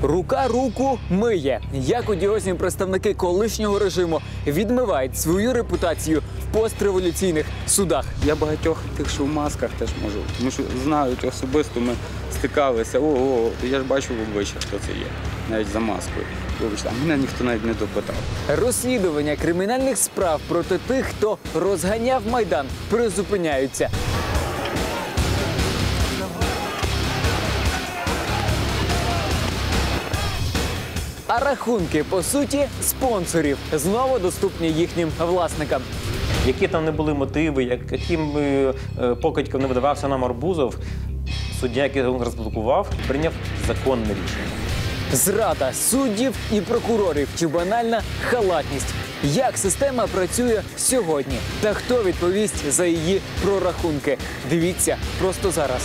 Рука руку миє. Як одіозні представники колишнього режиму відмивають свою репутацію в постреволюційних судах. Я багатьох тих, що в масках, теж можу. Тому що знають особисто, ми стикалися. Я ж бачу в обличчя, хто це є, навіть за маскою. Вибачте, а мене ніхто навіть не допитав. Розслідування кримінальних справ проти тих, хто розганяв Майдан, призупиняються. А рахунки, по суті, спонсорів знову доступні їхнім власникам. Які там не були мотиви, яким покидьком не видавався нам Арбузов, суддя, який розблокував, прийняв законне рішення. Зрада суддів і прокурорів чи банальна халатність. Як система працює сьогодні? Та хто відповість за її прорахунки? Дивіться просто зараз.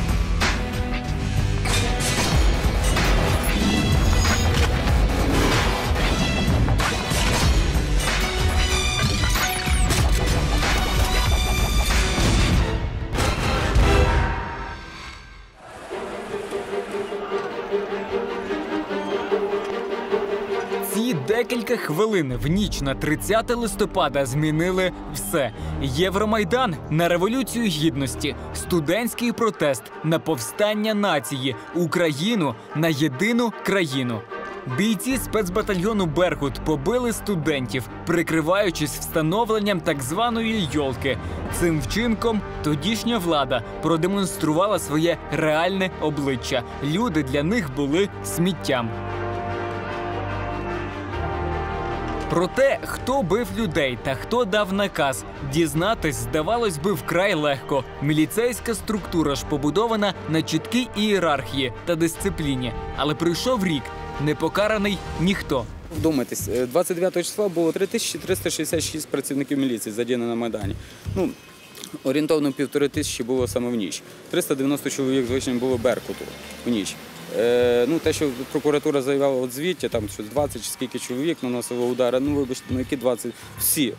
Декілька хвилин в ніч на 30 листопада змінили все. Євромайдан на Революцію Гідності, студентський протест на повстання нації, Україну на єдину країну. Бійці спецбатальйону «Беркут» побили студентів, прикриваючись встановленням так званої «йолки». Цим вчинком тодішня влада продемонструвала своє реальне обличчя. Люди для них були сміттям. Про те, хто бив людей та хто дав наказ, дізнатись, здавалось би, вкрай легко. Міліцейська структура ж побудована на чіткій ієрархії та дисципліні. Але пройшов рік, не покараний ніхто. Вдумайтесь, 29 числа було 3366 працівників міліції задіяно на Майдані. Орієнтовно 1500 було саме в ніч. 390 чоловік, звичайно, було «Беркуту» в ніч. Те, що прокуратура заявила от звіття, там щось 20 чи скільки чоловік наносило удари, вибачте, які 20? Всі.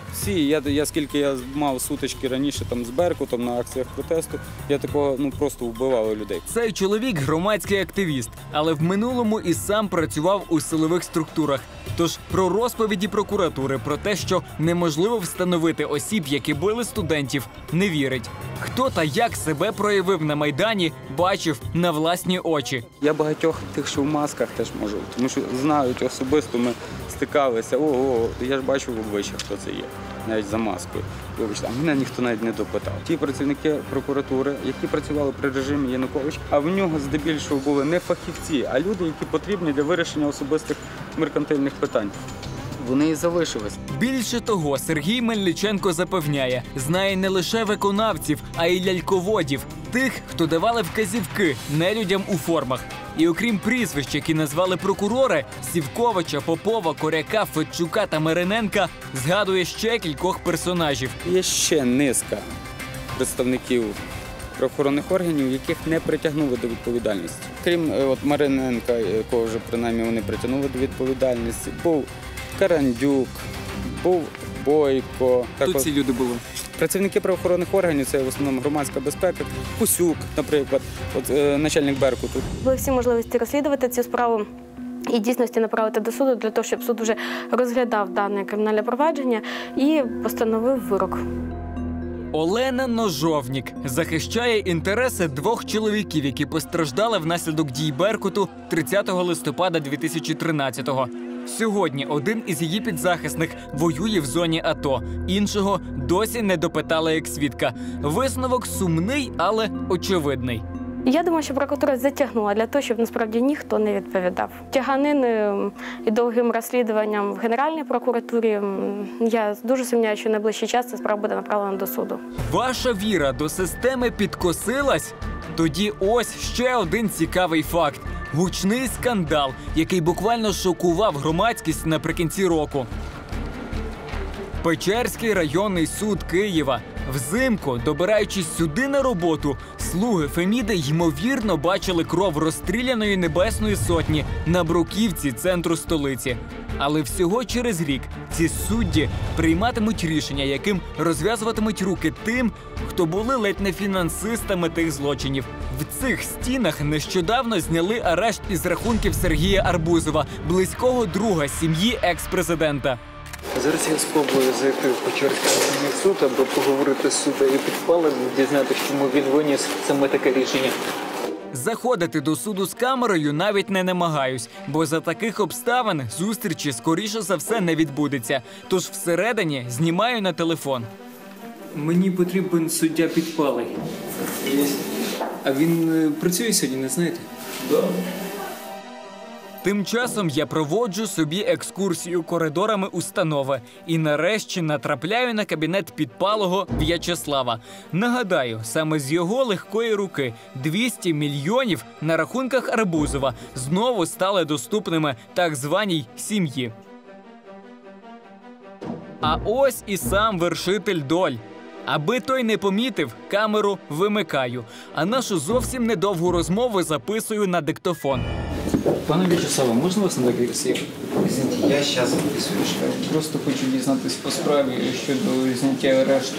Скільки я мав сутички раніше там з «Беркутом» на акціях протесту, я такого просто вбивав людей. Цей чоловік – громадський активіст, але в минулому і сам працював у силових структурах. Тож про розповіді прокуратури про те, що неможливо встановити осіб, які били студентів, не вірить. Хто та як себе проявив на Майдані, бачив на власні очі. Я багатьох тих, що в масках, теж можу. Тому що знають особисто, ми стикалися. Я ж бачу в обличчя, хто це є, навіть за маскою. Вибачте, а мене ніхто навіть не допитав. Ті працівники прокуратури, які працювали при режимі Януковича, а в нього здебільшого були не фахівці, а люди, які потрібні для вирішення особистих меркантильних питань. Вони і залишились. Більше того, Сергій Мельниченко запевняє, знає не лише виконавців, а й ляльководів. Тих, хто давали вказівки нелюдям у формах. І окрім прізвищ, які назвали прокурори – Сівковича, Попова, Коряка, Федчука та Мириненка – згадує ще кількох персонажів. Є ще низка представників правоохоронних органів, яких не притягнули до відповідальності. Крім Мириненка, якого вже принаймні вони притягнули до відповідальності, був Карандюк, був Бойко. Тут ці люди були? Працівники правоохоронних органів – це в основному громадська безпека. Кусюк, наприклад, начальник «Беркуту». Були всі можливості розслідувати цю справу і дійсності направити до суду, для того, щоб суд вже розглядав дане кримінальне провадження і постановив вирок. Олена Ножовнік захищає інтереси двох чоловіків, які постраждали внаслідок дій «Беркуту» 30 листопада 2013-го. Сьогодні один із її підзахисних воює в зоні АТО. Іншого досі не допитали як свідка. Висновок сумний, але очевидний. Я думаю, що прокуратура затягнула для того, щоб насправді ніхто не відповідав. Тяганини і довгим розслідуванням в Генеральній прокуратурі, я дуже сумніваюся, що в найближчий час ця справа буде направлена до суду. Ваша віра до системи підкосилась? Тоді ось ще один цікавий факт. Гучний скандал, який буквально шокував громадськість наприкінці року. Печерський районний суд Києва Взимку, добираючись сюди на роботу, слуги Феміди ймовірно бачили кров розстріляної Небесної Сотні на бруківці центру столиці. Але всього через рік ці судді прийматимуть рішення, яким розв'язуватимуть руки тим, хто були ледь не фінансистами тих злочинів. В цих стінах нещодавно зняли арешт із рахунків Сергія Арбузова, близького друга сім'ї екс-президента. Зараз я спробую зайти в Печерський районний суд, аби поговорити з суддею Підпалим, дізнатися, чому він виніс саме таке рішення. Заходити до суду з камерою навіть не намагаюсь, бо за таких обставин зустрічі, скоріше за все, не відбудеться. Тож всередині знімаю на телефон. Мені потрібен суддя Підпалий. А він працює сьогодні, не знаєте? Так. Тим часом я проводжу собі екскурсію коридорами установи і нарешті натрапляю на кабінет Підпалого В'ячеслава. Нагадаю, саме з його легкої руки 200 мільйонів на рахунках Арбузова знову стали доступними так званій сім'ї. А ось і сам вершитель доль. Аби той не помітив, камеру вимикаю, а нашу зовсім недовгу розмову записую на диктофон. Пане В'ячеславе, можна вас на декілька слів? Извините, я сейчас записываю. Просто хочу дізнатися по справі щодо зняття арешту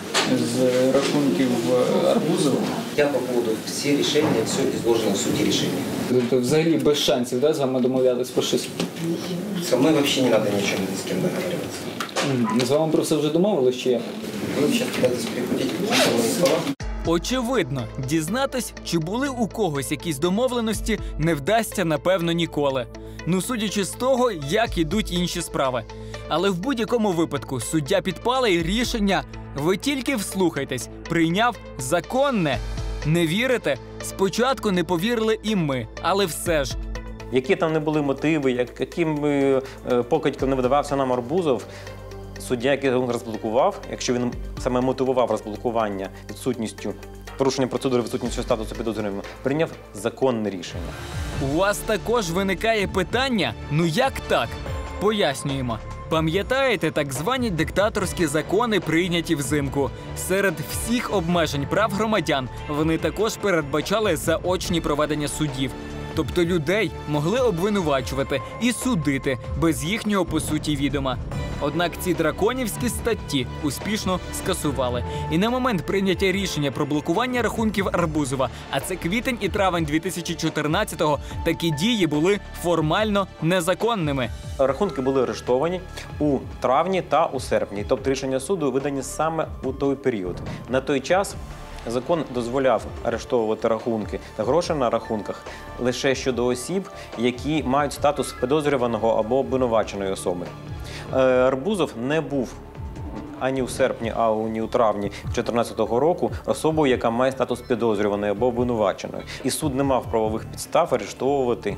з рахунків Арбузова. Я по поводу все решения, все изложено в сути решения. Тобто взагалі без шансів, да, з вами домовлятись про щось? Со мной вообще не надо ничем ни с кем договариваться. З вами про це вже домовились чи як? Вы сейчас пытаетесь перекрутить какие-то мои слова. Очевидно, дізнатись, чи були у когось якісь домовленості, не вдасться, напевно, ніколи. Ну, судячи з того, як ідуть інші справи. Але в будь-якому випадку суддя Підпалий рішення, ви тільки вслухайтесь, прийняв законне. Не вірите? Спочатку не повірили і ми, але все ж. Які там не були мотиви, яким покидьком не видавався нам Арбузов, суддя, який його розблокував, якщо він саме мотивував розблокування відсутністю, порушення процедури відсутністю статусу підозрюваного, прийняв законне рішення. У вас також виникає питання? Ну як так? Пояснюємо. Пам'ятаєте так звані диктаторські закони, прийняті взимку? Серед всіх обмежень прав громадян вони також передбачали заочні проведення судів. Тобто людей могли обвинувачувати і судити без їхнього, по суті, відома. Однак ці драконівські статті успішно скасували. І на момент прийняття рішення про блокування рахунків Арбузова, а це квітень і травень 2014-го, такі дії були формально незаконними. Рахунки були арештовані у травні та у серпні. Тобто рішення суду видані саме у той період. На той час закон дозволяв арештовувати рахунки та гроші на рахунках лише щодо осіб, які мають статус підозрюваного або обвинуваченої особи. Арбузов не був ані у серпні, ані у травні 2014 року особою, яка має статус підозрюваної або обвинуваченої. І суд не мав правових підстав арештовувати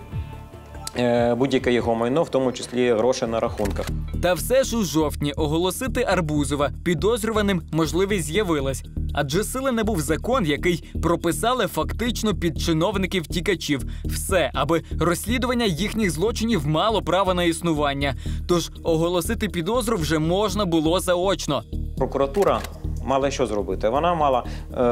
будь-яке його майно, в тому числі гроші на рахунках. Та все ж у жовтні оголосити Арбузова підозрюваним можливість з'явилась. Адже сили був закон, який прописали фактично під чиновників-тікачів. Все, аби розслідування їхніх злочинів мало право на існування. Тож оголосити підозру вже можна було заочно. Прокуратура мала що зробити? Вона мала,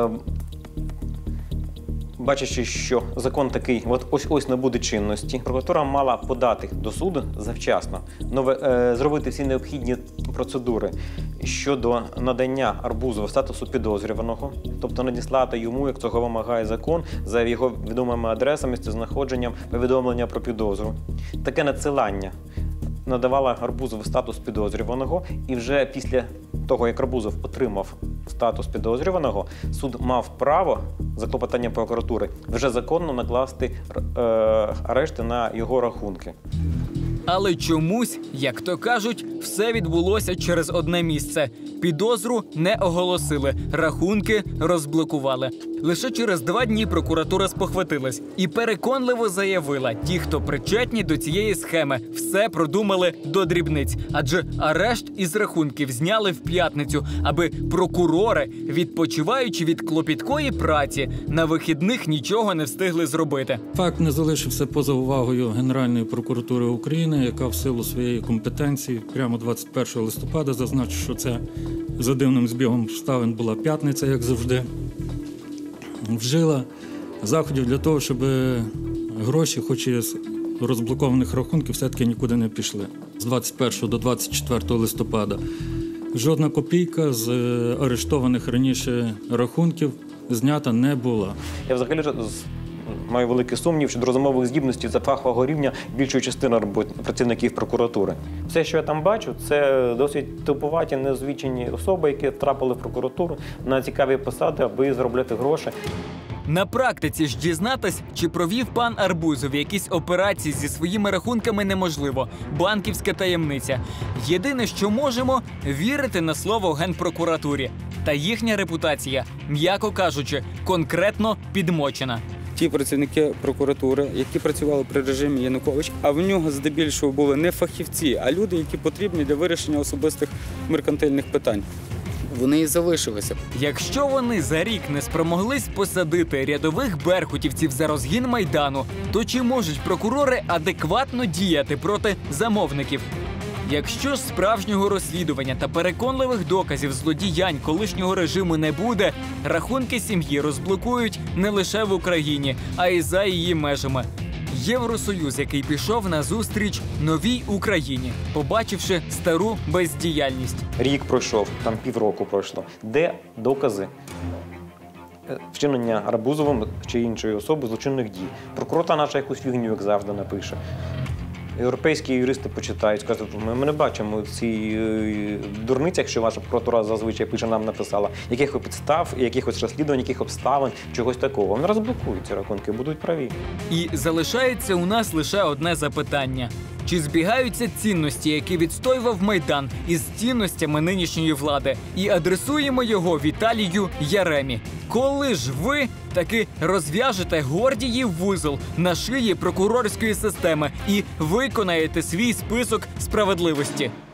бачачи, що закон такий, ось не буде чинності, прокуратура мала подати до суду завчасно, зробити всі необхідні процедури щодо надання Арбузова статусу підозрюваного, тобто надіслати йому, як цього вимагає закон, за його відомими адресами, місцезнаходженням, повідомлення про підозру. Таке надсилання надавала Арбузову статус підозрюваного, і вже після того, як Арбузов отримав статус підозрюваного, суд мав право, за клопотанням прокуратури, вже законно накласти арешти на його рахунки. Але чомусь, як то кажуть, все відбулося через одне місце. Підозру не оголосили, рахунки розблокували. Лише через 2 дні прокуратура спохватилась і переконливо заявила, ті, хто причетні до цієї схеми, все продумали до дрібниць. Адже арешт із рахунків зняли в п'ятницю, аби прокурори, відпочиваючи від клопіткої праці, на вихідних нічого не встигли зробити. Факт не залишився поза увагою Генеральної прокуратури України, яка в силу своєї компетенції прямо 21 листопада зазначив, що це за дивним збігом обставин була п'ятниця, як завжди, вжила заходів для того, щоб гроші, хоч і з розблокованих рахунків, все-таки нікуди не пішли. З 21 до 24 листопада жодна копійка з арештованих раніше рахунків знята не була. Я взагалі маю великий сумнів щодо розумових здібностей за фахового рівня більшої частини працівників прокуратури. Все, що я там бачу, це досить тупуваті, неосвічені особи, які трапили в прокуратуру на цікаві посади, аби заробляти гроші. На практиці ж дізнатись, чи провів пан Арбузов якісь операції зі своїми рахунками, неможливо. Банківська таємниця. Єдине, що можемо – вірити на слово Генпрокуратурі. Та їхня репутація, м'яко кажучи, конкретно підмочена. Ті працівники прокуратури, які працювали при режимі Янукович, а в нього здебільшого були не фахівці, а люди, які потрібні для вирішення особистих меркантильних питань. Вони і залишилися. Якщо вони за рік не спромоглись посадити рядових беркутівців за розгін Майдану, то чи можуть прокурори адекватно діяти проти замовників? Якщо ж справжнього розслідування та переконливих доказів злодіянь колишнього режиму не буде, рахунки сім'ї розблокують не лише в Україні, а й за її межами. Євросоюз, який пішов на зустріч новій Україні, побачивши стару бездіяльність. Рік пройшов, там півроку пройшло. Де докази вчинення Арбузовим чи іншої особи злочинних дій? Прокуратура наша якусь фігню, як завжди, напише. Європейські юристи почитають, скажуть, ми не бачимо ці дурниці, якщо ваша прокуратура зазвичай пише, нам написала, яких підстав, якихось розслідувань, яких обставин, чогось такого. Вони розблокують ці рахунки, будуть праві. І залишається у нас лише одне запитання. Чи збігаються цінності, які відстоював Майдан, із цінностями нинішньої влади? І адресуємо його Віталію Яремі. Коли ж ви таки розв'яжете Гордіїв вузол на шиї прокурорської системи і виконаєте свій список справедливості?